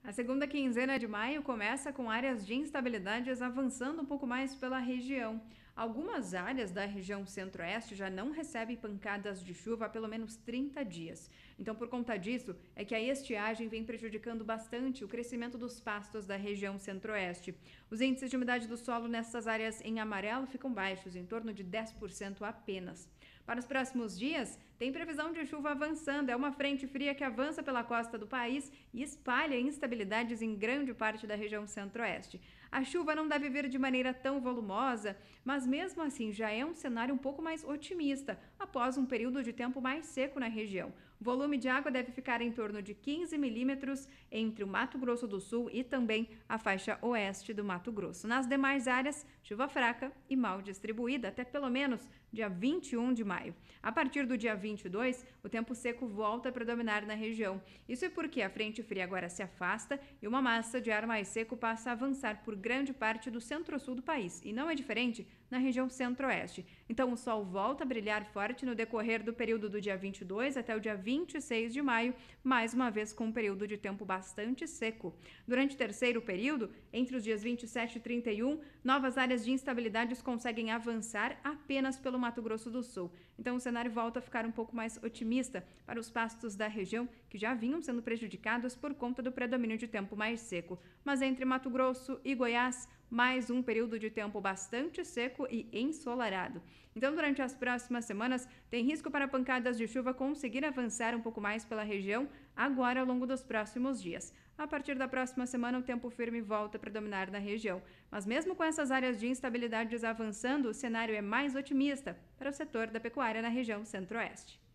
A segunda quinzena de maio começa com áreas de instabilidades avançando um pouco mais pela região. Algumas áreas da região centro-oeste já não recebem pancadas de chuva há pelo menos 30 dias. Então, por conta disso, é que a estiagem vem prejudicando bastante o crescimento dos pastos da região centro-oeste. Os índices de umidade do solo nessas áreas em amarelo ficam baixos, em torno de 10% apenas. Para os próximos dias, tem previsão de chuva avançando. É uma frente fria que avança pela costa do país e espalha instabilidades em grande parte da região centro-oeste. A chuva não deve vir de maneira tão volumosa, mas mesmo assim já é um cenário um pouco mais otimista, após um período de tempo mais seco na região. O volume de água deve ficar em torno de 15 milímetros entre o Mato Grosso do Sul e também a faixa oeste do Mato Grosso. Nas demais áreas, chuva fraca e mal distribuída até pelo menos dia 21 de maio. A partir do dia 22, o tempo seco volta a predominar na região. Isso é porque a frente fria agora se afasta e uma massa de ar mais seco passa a avançar por grande parte do centro-sul do país, e não é diferente na região centro-oeste. Então o sol volta a brilhar forte no decorrer do período do dia 22 até o dia 26 de maio, mais uma vez com um período de tempo bastante seco. Durante o terceiro período, entre os dias 27 e 31, novas áreas de instabilidades conseguem avançar apenas pelo Mato Grosso do Sul. Então o cenário volta a ficar um pouco mais otimista para os pastos da região, que já vinham sendo prejudicados por conta do predomínio de tempo mais seco. Mas entre Mato Grosso e Goiás, mais um período de tempo bastante seco e ensolarado. Então, durante as próximas semanas, tem risco para pancadas de chuva conseguir avançar um pouco mais pela região agora ao longo dos próximos dias. A partir da próxima semana, o tempo firme volta a predominar na região. Mas mesmo com essas áreas de instabilidades avançando, o cenário é mais otimista para o setor da pecuária na região centro-oeste.